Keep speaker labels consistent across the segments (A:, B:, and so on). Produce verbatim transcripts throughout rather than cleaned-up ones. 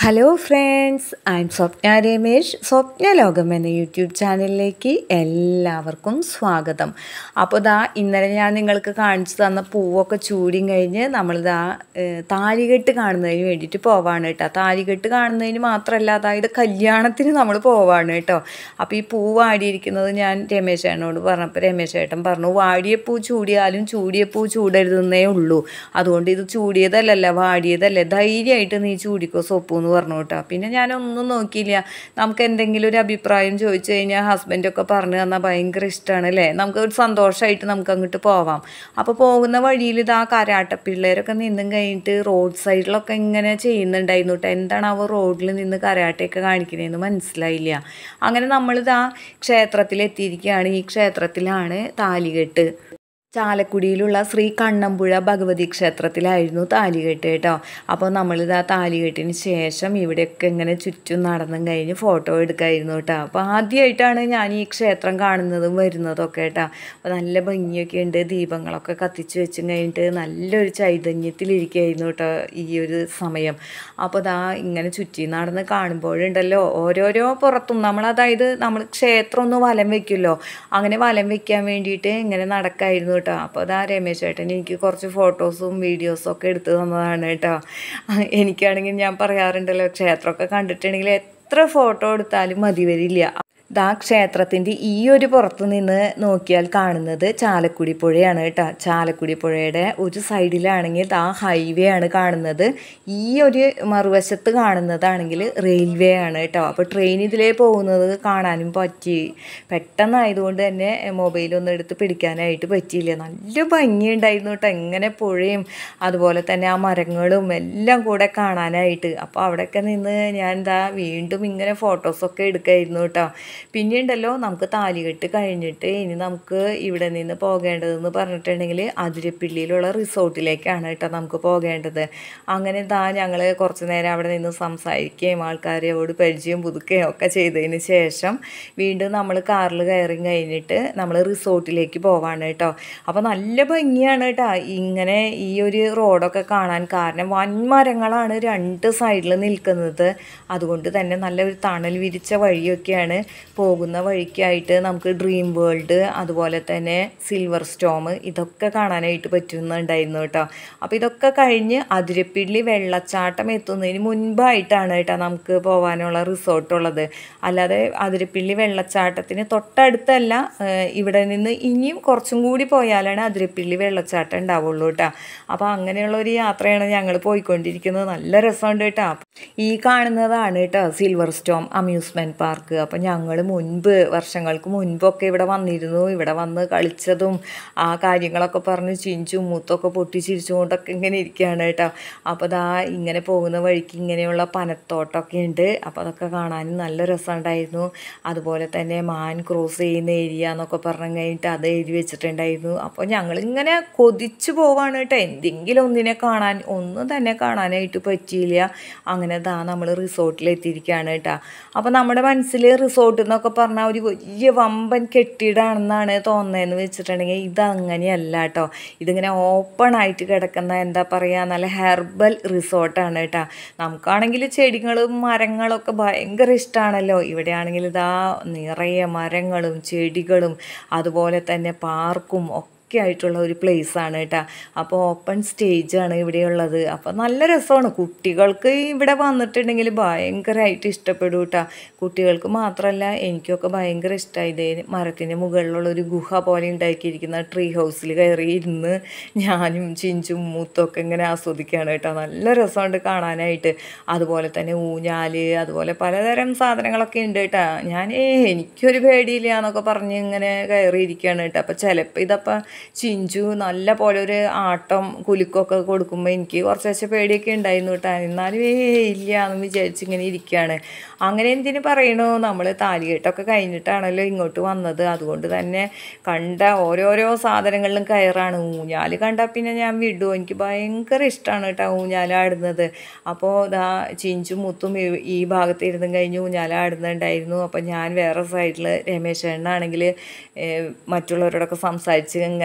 A: Hello friends, I am Swapna Ramesh. Swapna Lokam എന്ന YouTube ചാനലിലേക്ക് എല്ലാവർക്കും സ്വാഗതം. അപ്പോൾ ദാ ഇന്നലെ ഞാൻ നിങ്ങൾക്ക് കാണിച്ചു തന്ന പൂവൊക്കെ ചൂടിയും കഴിഞ്ഞ് നമ്മളിതാ താലികെട്ട് കാണുന്നതിന് വേണ്ടിയിട്ട് പോവാണ് കേട്ടോ. താലികെട്ട് കാണുന്നതിന് മാത്രമല്ല, അതായത് കല്യാണത്തിന് നമ്മൾ പോവാണ് കേട്ടോ. അപ്പോൾ ഈ പൂ വാടിയിരിക്കുന്നത് ഞാൻ രമേശേട്ടനോട് പറഞ്ഞപ്പോൾ രമേശേട്ടൻ പറഞ്ഞു, വാടിയ പൂ ചൂടിയാലും ചൂടിയ പൂ ചൂടരുതെന്നേ ഉള്ളൂ, അതുകൊണ്ട് ഇത് ചൂടിയതല്ലല്ല വാടിയതല്ലേ, ധൈര്യമായിട്ട് നീ ചൂടിക്കോ സോപ്പു എന്ന് പറഞ്ഞു കേട്ടോ. പിന്നെ ഞാനൊന്നും നോക്കിയില്ല. നമുക്ക് എന്തെങ്കിലും ഒരു അഭിപ്രായം ചോദിച്ചു കഴിഞ്ഞാൽ ഹസ്ബൻഡൊക്കെ പറഞ്ഞു തന്നാൽ ഭയങ്കര ഇഷ്ടമാണ് അല്ലേ, നമുക്ക് ഒരു സന്തോഷമായിട്ട് നമുക്ക് അങ്ങോട്ട് പോവാം. അപ്പോൾ പോകുന്ന വഴിയിൽ ഇതാ കരാട്ട പിള്ളേരൊക്കെ നിന്നും കഴിഞ്ഞിട്ട് റോഡ് സൈഡിലൊക്കെ ഇങ്ങനെ ചെയ്യുന്നുണ്ടായിരുന്നു കേട്ടോ. എന്താണ് അവർ റോഡിൽ നിന്ന് കരാട്ടയൊക്കെ കാണിക്കുന്നതെന്ന് മനസ്സിലായില്ല. അങ്ങനെ നമ്മളിതാ ക്ഷേത്രത്തിലെത്തിയിരിക്കുകയാണ്. ഈ ക്ഷേത്രത്തിലാണ് താലികെട്ട്. ചാലക്കുടിയിലുള്ള ശ്രീ കണ്ണമ്പുഴ ഭഗവതി ക്ഷേത്രത്തിലായിരുന്നു താലികെട്ട് കേട്ടോ. അപ്പോൾ നമ്മളിതാ താലികെട്ടിന് ശേഷം ഇവിടെയൊക്കെ ഇങ്ങനെ ചുറ്റും നടന്നും കഴിഞ്ഞ് ഫോട്ടോ എടുക്കായിരുന്നു കേട്ടോ. അപ്പോൾ ആദ്യമായിട്ടാണ് ഞാൻ ഈ ക്ഷേത്രം കാണുന്നതും വരുന്നതൊക്കെ കേട്ടോ. അപ്പോൾ നല്ല ഭംഗിയൊക്കെ ഉണ്ട്, ദീപങ്ങളൊക്കെ കത്തിച്ച് വെച്ചും കഴിഞ്ഞിട്ട് നല്ലൊരു ചൈതന്യത്തിലിരിക്കുകയായിരുന്നു കേട്ടോ ഈ ഒരു സമയം. അപ്പോൾ ദാ ഇങ്ങനെ ചുറ്റി നടന്ന് കാണുമ്പോഴുണ്ടല്ലോ ഓരോരോ പുറത്തും നമ്മൾ, അതായത് നമ്മൾ ക്ഷേത്രം ഒന്ന് വലം വെക്കുമല്ലോ, അങ്ങനെ വലം വെക്കാൻ വേണ്ടിയിട്ട് ഇങ്ങനെ നടക്കായിരുന്നു കേട്ടോ. അപ്പോൾ അതാ രമേശ് ചേട്ടൻ എനിക്ക് കുറച്ച് ഫോട്ടോസും വീഡിയോസും ഒക്കെ എടുത്തു തന്നതാണ് കേട്ടോ. എനിക്കാണെങ്കിൽ ഞാൻ പറയാറുണ്ടല്ലോ, ക്ഷേത്രമൊക്കെ കണ്ടിട്ടുണ്ടെങ്കിൽ എത്ര ഫോട്ടോ എടുത്താലും മതി വരില്ല. ദാ ക്ഷേത്രത്തിൻ്റെ ഈ ഒരു പുറത്ത് നിന്ന് നോക്കിയാൽ കാണുന്നത് ചാലക്കുടി പുഴയാണ് കേട്ടോ. ചാലക്കുടി പുഴയുടെ ഒരു സൈഡിലാണെങ്കിൽ ദാ ഹൈവേ ആണ് കാണുന്നത്, ഈ ഒരു മറുവശത്ത് കാണുന്നതാണെങ്കിൽ റെയിൽവേ ആണ് കേട്ടോ. അപ്പോൾ ട്രെയിൻ ഇതിലേ പോകുന്നത് കാണാനും പറ്റി. പെട്ടെന്നായതുകൊണ്ട് തന്നെ മൊബൈലൊന്നും എടുത്ത് പിടിക്കാനായിട്ട് പറ്റിയില്ല. നല്ല ഭംഗിയുണ്ടായിരുന്നു കേട്ടോ, ഇങ്ങനെ പുഴയും അതുപോലെ തന്നെ ആ മരങ്ങളും എല്ലാം കൂടെ കാണാനായിട്ട്. അപ്പോൾ അവിടെയൊക്കെ നിന്ന് ഞാൻ ദാ വീണ്ടും ഇങ്ങനെ ഫോട്ടോസൊക്കെ എടുക്കായിരുന്നു കേട്ടോ. പിന്നെ ഉണ്ടല്ലോ, നമുക്ക് താലികെട്ട് കഴിഞ്ഞിട്ട് ഇനി നമുക്ക് ഇവിടെ നിന്ന് പോകേണ്ടതെന്ന് പറഞ്ഞിട്ടുണ്ടെങ്കിൽ അതിരപ്പിള്ളിയിലുള്ള റിസോർട്ടിലേക്കാണ് കേട്ടോ നമുക്ക് പോകേണ്ടത്. അങ്ങനെ ദാ ഞങ്ങൾ കുറച്ച് നേരം അവിടെ നിന്ന് സംസാരിക്കുകയും ആൾക്കാരോട് പരിചയം പുതുക്കുകയും ഒക്കെ ചെയ്തതിന് ശേഷം വീണ്ടും നമ്മൾ കാറിൽ കയറി കഴിഞ്ഞിട്ട് നമ്മൾ റിസോർട്ടിലേക്ക് പോവാണ് കേട്ടോ. അപ്പോൾ നല്ല ഭംഗിയാണ് കേട്ടോ ഇങ്ങനെ ഈ ഒരു റോഡൊക്കെ കാണാൻ. കാരണം വൻമരങ്ങളാണ് രണ്ട് സൈഡിൽ നിൽക്കുന്നത്, അതുകൊണ്ട് തന്നെ നല്ലൊരു തണൽ വിരിച്ച വഴിയൊക്കെയാണ്. പോകുന്ന വഴിക്കായിട്ട് നമുക്ക് ഡ്രീം വേൾഡ് അതുപോലെ തന്നെ സിൽവർ സ്റ്റോം ഇതൊക്കെ കാണാനായിട്ട് പറ്റുന്നുണ്ടായിരുന്നു കേട്ടോ. അപ്പോൾ ഇതൊക്കെ കഴിഞ്ഞ് അതിരപ്പിള്ളി വെള്ളച്ചാട്ടം എത്തുന്നതിന് മുൻപായിട്ടാണ് കേട്ടോ നമുക്ക് പോകാനുള്ള റിസോർട്ടുള്ളത്. അല്ലാതെ അതിരപ്പിള്ളി വെള്ളച്ചാട്ടത്തിന് തൊട്ടടുത്തല്ല, ഇവിടെ നിന്ന് ഇനിയും കുറച്ചും കൂടി പോയാലാണ് അതിരപ്പിള്ളി വെള്ളച്ചാട്ടം ഉണ്ടാവുള്ളൂ കേട്ടോ. അപ്പോൾ അങ്ങനെയുള്ള ഒരു യാത്രയാണ് ഞങ്ങൾ പോയിക്കൊണ്ടിരിക്കുന്നത്. നല്ല രസമുണ്ട് കേട്ടോ. ഈ കാണുന്നതാണ് കേട്ടോ സിൽവർ സ്റ്റോം അമ്യൂസ്മെൻറ്റ് പാർക്ക്. അപ്പോൾ ഞങ്ങൾ മുൻപ് വർഷങ്ങൾക്ക് മുൻപൊക്കെ ഇവിടെ വന്നിരുന്നു. ഇവിടെ വന്ന് കളിച്ചതും ആ കാര്യങ്ങളൊക്കെ പറഞ്ഞ് ചിഞ്ചും മൂത്തൊക്കെ പൊട്ടി ചിരിച്ചുകൊണ്ടൊക്കെ ഇങ്ങനെ ഇരിക്കുകയാണ് കേട്ടോ. അപ്പോൾ ദാ ഇങ്ങനെ പോകുന്ന വഴിക്ക് ഇങ്ങനെയുള്ള പനത്തോട്ടമൊക്കെ ഉണ്ട്. അപ്പോൾ അതൊക്കെ കാണാനും നല്ല രസമുണ്ടായിരുന്നു. അതുപോലെ തന്നെ മാൻ ക്രോസ് ചെയ്യുന്ന ഏരിയ എന്നൊക്കെ പറഞ്ഞു കഴിഞ്ഞിട്ട് അത് എഴുതി വെച്ചിട്ടുണ്ടായിരുന്നു. അപ്പോൾ ഞങ്ങളിങ്ങനെ കൊതിച്ച് പോവാണ് കേട്ടോ, എന്തെങ്കിലും ഒന്നിനെ കാണാൻ. ഒന്നും തന്നെ കാണാനായിട്ട് പറ്റിയില്ല. അങ്ങനെ ദാ നമ്മൾ റിസോർട്ടിലെത്തിയിരിക്കുകയാണ് കേട്ടോ. അപ്പോൾ നമ്മുടെ മനസ്സിൽ റിസോർട്ട് എന്നൊക്കെ പറഞ്ഞാൽ ഒരു വലിയ വമ്പൻ കെട്ടിടമാണെന്നാണ് തോന്നുന്നതെന്ന് വെച്ചിട്ടുണ്ടെങ്കിൽ ഇതങ്ങനെയല്ല കേട്ടോ. ഇതിങ്ങനെ ഓപ്പൺ ആയിട്ട് കിടക്കുന്ന, എന്താ പറയുക, നല്ല ഹെർബൽ റിസോർട്ടാണ് കേട്ടോ. നമുക്കാണെങ്കിൽ ചെടികളും മരങ്ങളൊക്കെ ഭയങ്കര ഇഷ്ടമാണല്ലോ. ഇവിടെയാണെങ്കിൽ ഇതാ നിറയെ മരങ്ങളും ചെടികളും അതുപോലെ തന്നെ പാർക്കും ഒക്കെ ഒക്കെ ആയിട്ടുള്ള ഒരു പ്ലേസാണ് കേട്ടോ. അപ്പോൾ ഓപ്പൺ സ്റ്റേജാണ് ഇവിടെയുള്ളത്. അപ്പോൾ നല്ല രസമാണ്. കുട്ടികൾക്ക് ഇവിടെ വന്നിട്ടുണ്ടെങ്കിൽ ഭയങ്കരമായിട്ട് ഇഷ്ടപ്പെടും കേട്ടോ. കുട്ടികൾക്ക് മാത്രമല്ല എനിക്കൊക്കെ ഭയങ്കര ഇഷ്ടമായി. ഇതേ മരത്തിൻ്റെ മുകളിലുള്ളൊരു ഗുഹ പോലെ ഉണ്ടാക്കിയിരിക്കുന്ന ട്രീ ഹൗസിൽ കയറി ഇരുന്ന് ഞാനും ചിഞ്ചും മൂത്തൊക്കെ ഇങ്ങനെ ആസ്വദിക്കുകയാണ് കേട്ടോ. നല്ല രസമുണ്ട് കാണാനായിട്ട്. അതുപോലെ തന്നെ ഊഞ്ഞാല് അതുപോലെ പലതരം സാധനങ്ങളൊക്കെ ഉണ്ട് കേട്ടോ. ഞാൻ ഏ എനിക്കൊരു പേടിയില്ല എന്നൊക്കെ പറഞ്ഞ് ഇങ്ങനെ കയറിയിരിക്കുകയാണ് കേട്ടോ. അപ്പോൾ ചിലപ്പോൾ ഇതപ്പോൾ ചിഞ്ചു നല്ല പോലെ ഒരു ആട്ടം കുലുക്കൊക്കെ കൊടുക്കുമ്പോൾ എനിക്ക് കുറച്ച് പേടിയൊക്കെ ഉണ്ടായിരുന്നു കേട്ടോ. എന്നാലും ഏ ഇല്ല എന്ന് വിചാരിച്ച് ഇങ്ങനെ ഇരിക്കുകയാണ്. അങ്ങനെ എന്തിനു പറയണു, നമ്മൾ താലികെട്ടൊക്കെ കഴിഞ്ഞിട്ടാണല്ലോ ഇങ്ങോട്ട് വന്നത്. അതുകൊണ്ട് തന്നെ കണ്ട ഓരോരോ സാധനങ്ങളിലും കയറാണ്. ഊഞ്ഞാൽ കണ്ടാൽ പിന്നെ ഞാൻ വിടുമോ, എനിക്ക് ഭയങ്കര ഇഷ്ടമാണ് കേട്ടോ ഊഞ്ഞാലാടുന്നത്. അപ്പോൾ ദാ ചിഞ്ചും മുത്തും ഈ ഭാഗത്ത് ഇരുന്നും കഴിഞ്ഞ് ഊഞ്ഞാലാടുന്നുണ്ടായിരുന്നു. അപ്പോൾ ഞാൻ വേറെ സൈഡിൽ രമേശ് ചേട്ടനാണെങ്കിൽ മറ്റുള്ളവരോടൊക്കെ സംസാരിച്ച് ഇങ്ങനെ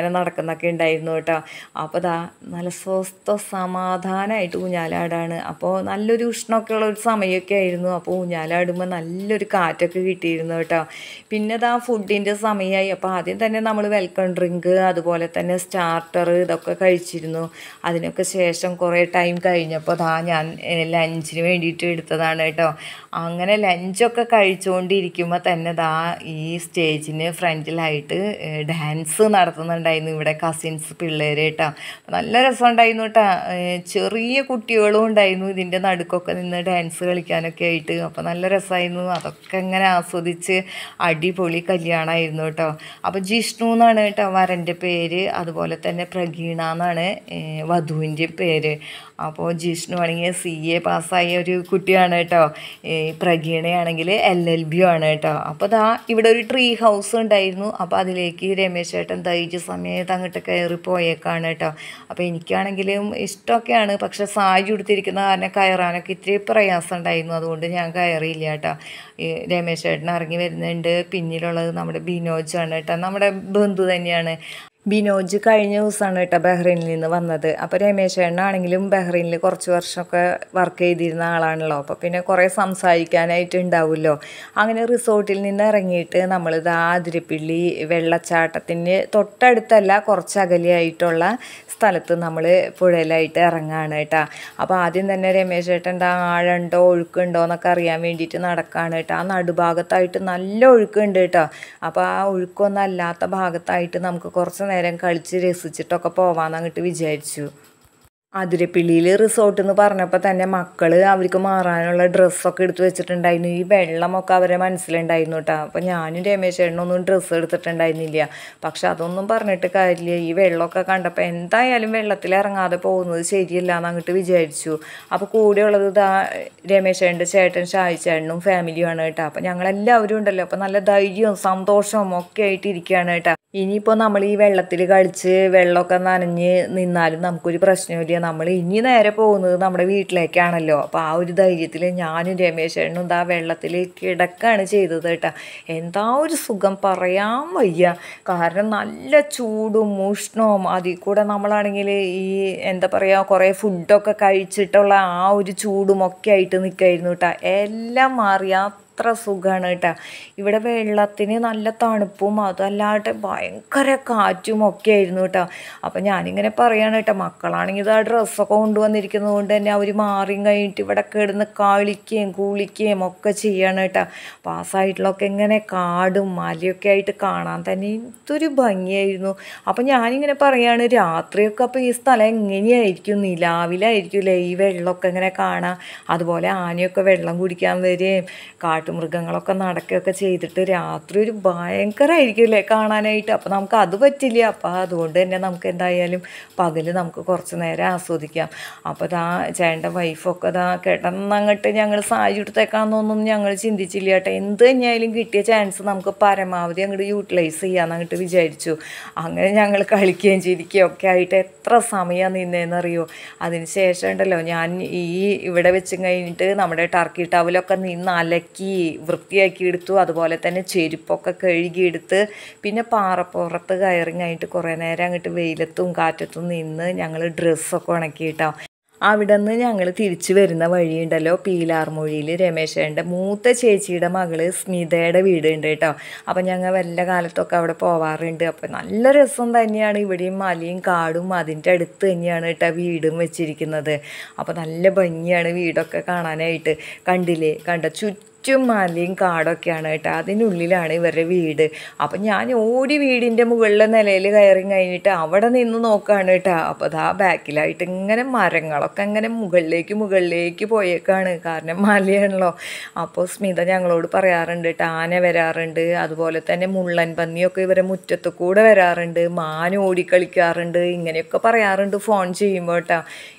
A: ഇങ്ങനെ നടക്കുന്നൊക്കെ ഉണ്ടായിരുന്നു കേട്ടോ. അപ്പോൾ ദാ നല്ല സ്വസ്ഥ സമാധാനമായിട്ട് ഊഞ്ഞാലാടാണ്. അപ്പോൾ നല്ലൊരു ഉഷ്ണമൊക്കെ ഉള്ള ഒരു സമയമൊക്കെ ആയിരുന്നു. അപ്പോൾ ഊഞ്ഞാലാടുമ്പോൾ നല്ലൊരു കാറ്റൊക്കെ കിട്ടിയിരുന്നു കേട്ടോ. പിന്നെ ദാ ഫുഡിൻ്റെ സമയമായി. അപ്പോൾ ആദ്യം തന്നെ നമ്മൾ വെൽക്കം ഡ്രിങ്ക് അതുപോലെ തന്നെ സ്റ്റാർട്ടർ ഇതൊക്കെ കഴിച്ചിരുന്നു. അതിനൊക്കെ ശേഷം കുറേ ടൈം കഴിഞ്ഞപ്പോൾ ദാ ഞാൻ ലഞ്ചിന് വേണ്ടിയിട്ട് എടുത്തതാണ് കേട്ടോ. അങ്ങനെ ലഞ്ചൊക്കെ കഴിച്ചുകൊണ്ടിരിക്കുമ്പോൾ തന്നെ ദാ ഈ സ്റ്റേജിന് ഫ്രണ്ടിലായിട്ട് ഡാൻസ് നടത്തുന്നുണ്ടായിരുന്നു ഇവിടെ കസിൻസ് പിള്ളേർ കേട്ടോ. നല്ല രസമുണ്ടായിരുന്നു കേട്ടോ. ചെറിയ കുട്ടികളും ഉണ്ടായിരുന്നു ഇതിൻ്റെ നടുക്കൊക്കെ നിന്ന് ഡാൻസ് കളിക്കാനൊക്കെ ആയിട്ട്. അപ്പോൾ നല്ല രസമായിരുന്നു. അതൊക്കെ ഇങ്ങനെ ആസ്വദിച്ച് അടിപൊളി കല്യാണമായിരുന്നു കേട്ടോ. അപ്പോൾ ജിഷ്ണു എന്നാണ് കേട്ടോ വരൻ്റെ പേര്. അതുപോലെ തന്നെ പ്രഗീണ എന്നാണ് വധുവിൻ്റെ പേര്. അപ്പോൾ ജിഷ്ണു ആണെങ്കിൽ സി എ പാസ്സായ ഒരു കുട്ടിയാണ് കേട്ടോ. പ്രഗീണയാണെങ്കിൽ എൽ എൽ ബി ആണ് കേട്ടോ. അപ്പോൾ ദാ ഇവിടെ ഒരു ട്രീ ഹൗസ് ഉണ്ടായിരുന്നു. അപ്പോൾ അതിലേക്ക് രമേശ് ചേട്ടൻ ധൈര്യ സമയത്ത് അങ്ങോട്ട് കയറി പോയേക്കാണ് കേട്ടോ. അപ്പോൾ എനിക്കാണെങ്കിലും ഇഷ്ടമൊക്കെയാണ്, പക്ഷെ സാരി ഉടുത്തിരിക്കുന്ന കാരണം കയറാനൊക്കെ ഇത്തിരി പ്രയാസം ഉണ്ടായിരുന്നു. അതുകൊണ്ട് ഞാൻ കയറിയില്ല കേട്ടോ. രമേശ് ചേട്ടൻ ഇറങ്ങി വരുന്നുണ്ട്. പിന്നിലുള്ളത് നമ്മുടെ ബിനോജാണ് കേട്ടോ, നമ്മുടെ ബന്ധു തന്നെയാണ്. ബിനോജ് കഴിഞ്ഞ ദിവസമാണ് കേട്ടോ ബഹ്റൈനിൽ നിന്ന് വന്നത്. അപ്പോൾ രമേശ് ചേട്ടനാണെങ്കിലും ബഹ്റൈനിൽ കുറച്ച് വർഷമൊക്കെ വർക്ക് ചെയ്തിരുന്ന ആളാണല്ലോ. അപ്പോൾ പിന്നെ കുറേ സംസാരിക്കാനായിട്ട് ഉണ്ടാവുമല്ലോ. അങ്ങനെ റിസോർട്ടിൽ നിന്ന് ഇറങ്ങിയിട്ട് നമ്മൾ ഇതാ അതിരപ്പിള്ളി വെള്ളച്ചാട്ടത്തിന് തൊട്ടടുത്തല്ല കുറച്ച് അകലെയായിട്ടുള്ള സ്ഥലത്ത് നമ്മൾ പുഴയിലായിട്ട് ഇറങ്ങുകയാണ് കേട്ടോ. അപ്പോൾ ആദ്യം തന്നെ രമേശ് ചേട്ടൻ്റെ ആഴമുണ്ടോ ഒഴുക്കുണ്ടോ എന്നൊക്കെ അറിയാൻ വേണ്ടിയിട്ട് നടക്കുകയാണ് കേട്ടോ. ആ നടുഭാഗത്തായിട്ട് നല്ല ഒഴുക്കുണ്ട് കേട്ടോ. അപ്പോൾ ആ ഒഴുക്കൊന്നും അല്ലാത്ത ഭാഗത്തായിട്ട് നമുക്ക് കുറച്ച് നേരം കളിച്ച് രസിച്ചിട്ടൊക്കെ പോവാമെന്ന് അങ്ങോട്ട് വിചാരിച്ചു. അതിരപ്പിള്ളിയിൽ റിസോർട്ട് എന്ന് പറഞ്ഞപ്പോൾ തന്നെ മക്കൾ അവർക്ക് മാറാനുള്ള ഡ്രസ്സൊക്കെ എടുത്ത് വെച്ചിട്ടുണ്ടായിരുന്നു. ഈ വെള്ളമൊക്കെ അവരെ മനസ്സിലുണ്ടായിരുന്നു കേട്ടോ. അപ്പോൾ ഞാനും രമേശ് ചേട്ടനൊന്നും ഡ്രസ്സ് എടുത്തിട്ടുണ്ടായിരുന്നില്ല. പക്ഷെ അതൊന്നും പറഞ്ഞിട്ട് കാര്യമില്ല. ഈ വെള്ളമൊക്കെ കണ്ടപ്പോൾ എന്തായാലും വെള്ളത്തിൽ ഇറങ്ങാതെ പോകുന്നത് ശരിയല്ല എന്ന് അങ്ങോട്ട് വിചാരിച്ചു. അപ്പോൾ കൂടെയുള്ളത് ഇതാ രമേശ് ചേട്ടൻ്റെ ചേട്ടൻ ഷായി ചേട്ടനും ഫാമിലിയുമാണ് കേട്ടോ. അപ്പോൾ ഞങ്ങളെല്ലാവരും ഉണ്ടല്ലോ. അപ്പോൾ നല്ല ധൈര്യവും സന്തോഷവും ഒക്കെ ആയിട്ട് ഇരിക്കുകയാണ് കേട്ടോ. ഇനിയിപ്പോൾ നമ്മൾ ഈ വെള്ളത്തിൽ കളിച്ച് വെള്ളമൊക്കെ നനഞ്ഞ് നിന്നാലും നമുക്കൊരു പ്രശ്നമില്ല. നമ്മൾ ഇനി നേരെ പോകുന്നത് നമ്മുടെ വീട്ടിലേക്കാണല്ലോ. അപ്പോൾ ആ ഒരു ധൈര്യത്തിൽ ഞാനും രമേശ് ചേട്ടനും ഇതാ വെള്ളത്തിൽ കിടക്കുകയാണ് ചെയ്തത് കേട്ടോ. എന്താ ഒരു സുഖം പറയാൻ വയ്യ. കാരണം നല്ല ചൂടും ഉഷ്ണവും അതിൽ കൂടെ നമ്മളാണെങ്കിൽ ഈ എന്താ പറയുക കുറേ ഫുഡൊക്കെ കഴിച്ചിട്ടുള്ള ആ ഒരു ചൂടും ഒക്കെ ആയിട്ട് നിൽക്കായിരുന്നു കേട്ടോ. എല്ലാം മാറിയാ അത്ര സുഖമാണ് കേട്ടോ. ഇവിടെ വെള്ളത്തിന് നല്ല തണുപ്പും അതല്ലാണ്ട് ഭയങ്കര കാറ്റും ഒക്കെ ആയിരുന്നു കേട്ടോ. അപ്പം ഞാനിങ്ങനെ പറയുകയാണ് കേട്ടോ. മക്കളാണെങ്കിൽ ആ ഡ്രസ്സൊക്കെ കൊണ്ടുവന്നിരിക്കുന്നത് കൊണ്ട് തന്നെ അവർ മാറിയും കഴിഞ്ഞിട്ട് ഇവിടെ കിടന്ന് കളിക്കുകയും കുളിക്കുകയും ഒക്കെ ചെയ്യാണ് കേട്ടോ. അപ്പോൾ ആ സൈഡിലൊക്കെ ഇങ്ങനെ കാടും മലയൊക്കെ ആയിട്ട് കാണാൻ തന്നെ എന്തൊരു ഭംഗിയായിരുന്നു. അപ്പം ഞാനിങ്ങനെ പറയുകയാണ് രാത്രിയൊക്കെ അപ്പോൾ ഈ സ്ഥലം എങ്ങനെയായിരിക്കും, നിലാവിലായിരിക്കുമല്ലേ ഈ വെള്ളമൊക്കെ ഇങ്ങനെ കാണാം. അതുപോലെ ആനയൊക്കെ വെള്ളം കുടിക്കാൻ വരികയും കാട്ടുമൃഗങ്ങളൊക്കെ നടക്കുകയൊക്കെ ചെയ്തിട്ട് രാത്രി ഒരു ഭയങ്കരമായിരിക്കും അല്ലേ കാണാനായിട്ട്. അപ്പോൾ നമുക്ക് അത് പറ്റില്ല. അപ്പോൾ അതുകൊണ്ട് തന്നെ നമുക്ക് എന്തായാലും പകൽ നമുക്ക് കുറച്ച് നേരം ആസ്വദിക്കാം. അപ്പോൾ ദാ ചേട്ടൻ്റെ വൈഫൊക്കെ ദാ കിടന്നങ്ങോട്ട് ഞങ്ങൾ സാരി എടുത്തേക്കാമെന്നൊന്നും ഞങ്ങൾ ചിന്തിച്ചില്ല കേട്ടോ. എന്ത് തന്നെയായാലും കിട്ടിയ ചാൻസ് നമുക്ക് പരമാവധി അങ്ങോട്ട് യൂട്ടിലൈസ് ചെയ്യാമെന്ന് അങ്ങോട്ട് വിചാരിച്ചു. അങ്ങനെ ഞങ്ങൾ കളിക്കുകയും ചിരിക്കുകയും ഒക്കെ ആയിട്ട് എത്ര സമയം നിന്നേന്നറിയോ. അതിന് ശേഷം ഉണ്ടല്ലോ ഞാൻ ഈ ഇവിടെ വെച്ച് കഴിഞ്ഞിട്ട് നമ്മുടെ ടർക്കി ടവലൊക്കെ നിന്ന് അലക്കി വൃത്തിയാക്കി എടുത്തു. അതുപോലെ തന്നെ ചെരുപ്പൊക്കെ കഴുകിയെടുത്ത് പിന്നെ പാറപ്പുറത്ത് കയറി കഴിഞ്ഞിട്ട് കുറേ നേരം അങ്ങോട്ട് വെയിലത്തും കാറ്റത്തും നിന്ന് ഞങ്ങൾ ഡ്രസ്സൊക്കെ ഉണക്കിയിട്ടോ. അവിടെ നിന്ന് ഞങ്ങൾ തിരിച്ചു വരുന്ന വഴിയുണ്ടല്ലോ പീലാർമൊഴിയിൽ രമേശേൻ്റെ മൂത്ത ചേച്ചിയുടെ മകള് സ്മിതയുടെ വീടുണ്ട് കേട്ടോ. അപ്പം ഞങ്ങൾ വല്ല കാലത്തൊക്കെ അവിടെ പോവാറുണ്ട്. അപ്പോൾ നല്ല രസം തന്നെയാണ്. ഇവിടെയും മലയും കാടും അതിൻ്റെ അടുത്ത് തന്നെയാണ് കേട്ടോ വീടും വെച്ചിരിക്കുന്നത്. അപ്പോൾ നല്ല ഭംഗിയാണ് വീടൊക്കെ കാണാനായിട്ട്. കണ്ടില്ലേ, കണ്ട ചുറ്റും ചുറ്റും മലയും കാടൊക്കെയാണ് കേട്ടോ. അതിനുള്ളിലാണ് ഇവരുടെ വീട്. അപ്പം ഞാൻ ഓടി വീടിൻ്റെ മുകളിലെ നിലയിൽ കയറി കഴിഞ്ഞിട്ട് അവിടെ നിന്ന് നോക്കുകയാണ് കേട്ടോ. അപ്പോൾ അതാ ബാക്കിലായിട്ട് ഇങ്ങനെ മരങ്ങളൊക്കെ ഇങ്ങനെ മുകളിലേക്ക് മുകളിലേക്ക് പോയേക്കാണ്. കാരണം മലയാണല്ലോ. അപ്പോൾ സ്മിത ഞങ്ങളോട് പറയാറുണ്ട് കേട്ടോ ആന വരാറുണ്ട്, അതുപോലെ തന്നെ മുള്ളൻ പന്നിയൊക്കെ ഇവരെ മുറ്റത്ത് കൂടെ വരാറുണ്ട്, മാൻ ഓടിക്കളിക്കാറുണ്ട്, ഇങ്ങനെയൊക്കെ പറയാറുണ്ട് ഫോൺ ചെയ്യുമ്പോൾ കേട്ടോ.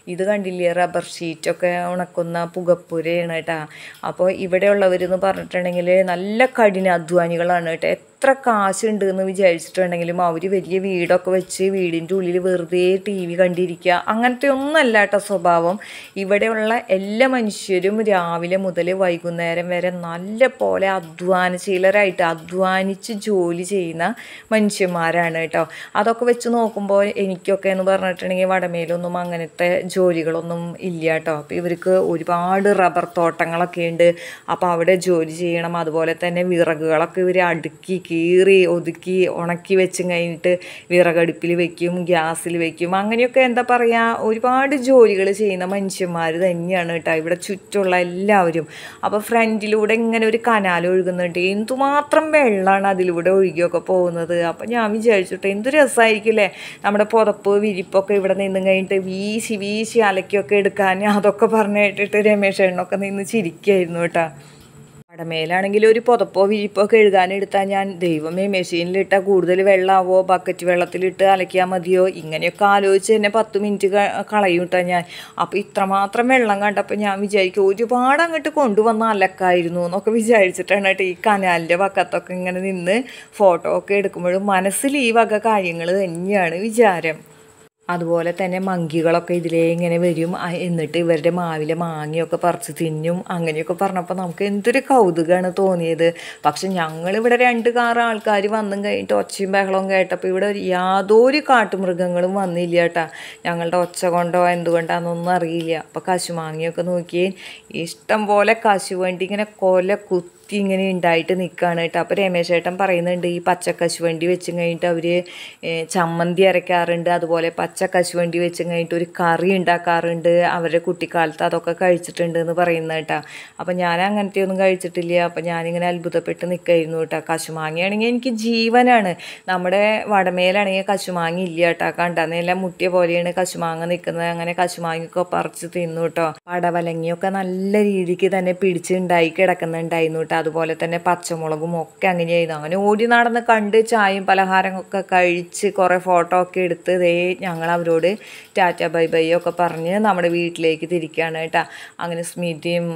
A: ഇത് കണ്ടില്ലേ റബ്ബർ ഷീറ്റൊക്കെ ഉണക്കുന്ന പുകപ്പുരയാണ് കേട്ടോ. അപ്പോൾ ഇവിടെയുള്ളവരെന്ന് പറഞ്ഞിട്ടുണ്ടെങ്കിൽ നല്ല കഠിനാധ്വാനികളാണ് കേട്ടോ. എത്ര കാശുണ്ട് എന്ന് വിചാരിച്ചിട്ടുണ്ടെങ്കിലും അവർ വലിയ വീടൊക്കെ വെച്ച് വീടിൻ്റെ ഉള്ളിൽ വെറുതെ ടി വി കണ്ടിരിക്കുക അങ്ങനത്തെ ഒന്നല്ല കേട്ടോ സ്വഭാവം. ഇവിടെയുള്ള എല്ലാ മനുഷ്യരും രാവിലെ മുതൽ വൈകുന്നേരം വരെ നല്ല പോലെ അധ്വാനശീലരായിട്ട് അധ്വാനിച്ച് ജോലി ചെയ്യുന്ന മനുഷ്യന്മാരാണ് കേട്ടോ. അതൊക്കെ വെച്ച് നോക്കുമ്പോൾ എനിക്കൊക്കെ എന്ന് പറഞ്ഞിട്ടുണ്ടെങ്കിൽ വടമേലൊന്നും അങ്ങനത്തെ ജോലികളൊന്നും ഇല്ല കേട്ടോ. അപ്പോൾ ഇവർക്ക് ഒരുപാട് റബ്ബർ തോട്ടങ്ങളൊക്കെ ഉണ്ട്. അപ്പോൾ അവിടെ ജോലി ചെയ്യണം. അതുപോലെ തന്നെ വിറകുകളൊക്കെ ഇവർ അടുക്കി കീറി ഒതുക്കി ഉണക്കി വെച്ചും കഴിഞ്ഞിട്ട് വിറകടുപ്പിൽ വെക്കും, ഗ്യാസിൽ വെക്കും, അങ്ങനെയൊക്കെ എന്താ പറയുക ഒരുപാട് ജോലികൾ ചെയ്യുന്ന മനുഷ്യന്മാർ തന്നെയാണ് കേട്ടോ ഇവിടെ ചുറ്റുള്ള എല്ലാവരും. അപ്പോൾ ഫ്രണ്ടിലൂടെ ഇങ്ങനെ ഒരു കനാൽ ഒഴുകുന്നുണ്ട്. എന്തുമാത്രം വെള്ളമാണ് അതിലൂടെ ഒഴുകിയൊക്കെ പോകുന്നത്. അപ്പോൾ ഞാൻ വിചാരിച്ചിട്ട് എന്ത് രസമായിരിക്കില്ലേ നമ്മുടെ പുതപ്പ് വിരിപ്പൊക്കെ ഇവിടെ നിന്ന് കഴിഞ്ഞിട്ട് വീശി വീശി അലക്കിയൊക്കെ എടുക്കാൻ. അതൊക്കെ പറഞ്ഞു കേട്ടിട്ട് രമേശ് എണ്ണൊക്കെ നിന്ന് ചിരിക്കുകയായിരുന്നു കേട്ടോ. വടമേലാണെങ്കിൽ ഒരു പുതപ്പോ വിരിപ്പോ കഴുകാനെടുത്താൽ ഞാൻ ദൈവമേ മെഷീനിലിട്ടാൽ കൂടുതൽ വെള്ളമാവോ ബക്കറ്റ് വെള്ളത്തിലിട്ട് അലക്കിയാൽ മതിയോ ഇങ്ങനെയൊക്കെ ആലോചിച്ച് തന്നെ പത്ത് മിനിറ്റ് കളയും കേട്ടോ ഞാൻ. അപ്പോൾ ഇത്രമാത്രം വെള്ളം കണ്ടപ്പോൾ ഞാൻ വിചാരിക്കും ഒരുപാട് അങ്ങോട്ട് കൊണ്ടുവന്ന അലക്കായിരുന്നു എന്നൊക്കെ വിചാരിച്ചിട്ടാണ് കേട്ടോ ഈ കനാലിൻ്റെ വക്കത്തൊക്കെ ഇങ്ങനെ നിന്ന് ഫോട്ടോ ഒക്കെ എടുക്കുമ്പോഴും മനസ്സിൽ ഈ വക കാര്യങ്ങൾ തന്നെയാണ് വിചാരം. അതുപോലെ തന്നെ മങ്കികളൊക്കെ ഇതിലേ ഇങ്ങനെ വരും. എന്നിട്ട് ഇവരുടെ മാവിലെ മാങ്ങയൊക്കെ പറിച്ച് തിന്നും. അങ്ങനെയൊക്കെ പറഞ്ഞപ്പോൾ നമുക്ക് എന്തൊരു കൗതുകമാണ് തോന്നിയത്. പക്ഷെ ഞങ്ങളിവിടെ രണ്ട് കാറ് ആൾക്കാർ വന്നും കഴിഞ്ഞിട്ട് ഒച്ചയും ബഹളവും കേട്ടപ്പോൾ ഇവിടെ യാതൊരു കാട്ടുമൃഗങ്ങളും വന്നില്ല കേട്ടോ. ഞങ്ങളുടെ ഒച്ച കൊണ്ടോ എന്തുകൊണ്ടാണെന്നൊന്നും അറിയില്ല. അപ്പോൾ കശുമാങ്ങയൊക്കെ നോക്കിയേ ഇഷ്ടം പോലെ കശുവണ്ടി ഇങ്ങനെ കൊല കുത്തി ഇങ്ങനെ ഉണ്ടായിട്ട് നിൽക്കുകയാണ് കേട്ടോ. അപ്പോൾ രമേശ് ഏട്ടൻ പറയുന്നുണ്ട് ഈ പച്ച കശുവണ്ടി വെച്ചും കഴിഞ്ഞിട്ട് അവർ ചമ്മന്തി അരയ്ക്കാറുണ്ട്. അതുപോലെ പച്ച കശുവണ്ടി വെച്ചും കഴിഞ്ഞിട്ട് ഒരു കറി ഉണ്ടാക്കാറുണ്ട്. അവരുടെ കുട്ടിക്കാലത്ത് അതൊക്കെ കഴിച്ചിട്ടുണ്ട് എന്ന് പറയുന്നത് കേട്ടോ. അപ്പോൾ ഞാൻ അങ്ങനത്തെ ഒന്നും കഴിച്ചിട്ടില്ല. അപ്പോൾ ഞാനിങ്ങനെ അത്ഭുതപ്പെട്ട് നിൽക്കായിരുന്നു കേട്ടോ. കശുമാങ്ങയാണെങ്കിൽ എനിക്ക് ജീവനാണ്. നമ്മുടെ വടമേലാണെങ്കിൽ കശുമാങ്ങ ഇല്ല കേട്ടോ. കണ്ടെന്നെല്ലാം മുട്ടിയ പോലെയാണ് കശുമാങ്ങ നിൽക്കുന്നത്. അങ്ങനെ കശുമാങ്ങയൊക്കെ പറിച്ച് തിന്നു കേട്ടോ. പടവലങ്ങിയൊക്കെ നല്ല രീതിക്ക് തന്നെ പിടിച്ചുണ്ടായി കിടക്കുന്നുണ്ടായിരുന്നു കേട്ടോ. അതുപോലെ തന്നെ പച്ചമുളകും ഒക്കെ അങ്ങനെയായിരുന്നു. അങ്ങനെ ഓടി നടന്ന് കണ്ട് ചായയും പലഹാരമൊക്കെ കഴിച്ച് കുറേ ഫോട്ടോ ഒക്കെ എടുത്ത് ദേ ഞങ്ങൾ അവരോട് ടാറ്റ ബൈ ബൈ ഒക്കെ പറഞ്ഞ് നമ്മുടെ വീട്ടിലേക്ക് തിരിക്കുകയാണ് കേട്ടോ. അങ്ങനെ സ്മിതിയും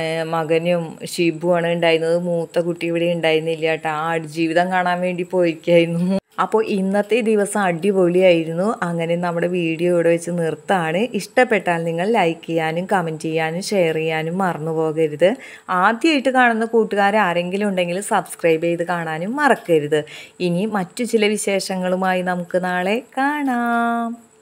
A: മകനും ഷിബുവാണ് ഉണ്ടായിരുന്നത്. മൂത്ത കുട്ടി ഇവിടെ ഉണ്ടായിരുന്നില്ല കേട്ടോ. ആടുജീവിതം കാണാൻ വേണ്ടി പോയിരിക്കായിരുന്നു. അപ്പോൾ ഇന്നത്തെ ദിവസം അടിപൊളിയായിരുന്നു. അങ്ങനെ നമ്മുടെ വീഡിയോ ഇവിടെ വെച്ച് നിർത്താണ്. ഇഷ്ടപ്പെട്ടാൽ നിങ്ങൾ ലൈക്ക് ചെയ്യാനും കമൻറ്റ് ചെയ്യാനും ഷെയർ ചെയ്യാനും മറന്നു പോകരുത്. ആദ്യമായിട്ട് കാണുന്ന കൂട്ടുകാർ ആരെങ്കിലും ഉണ്ടെങ്കിൽ സബ്സ്ക്രൈബ് ചെയ്ത് കാണാനും മറക്കരുത്. ഇനി മറ്റു ചില വിശേഷങ്ങളുമായി നമുക്ക് നാളെ കാണാം.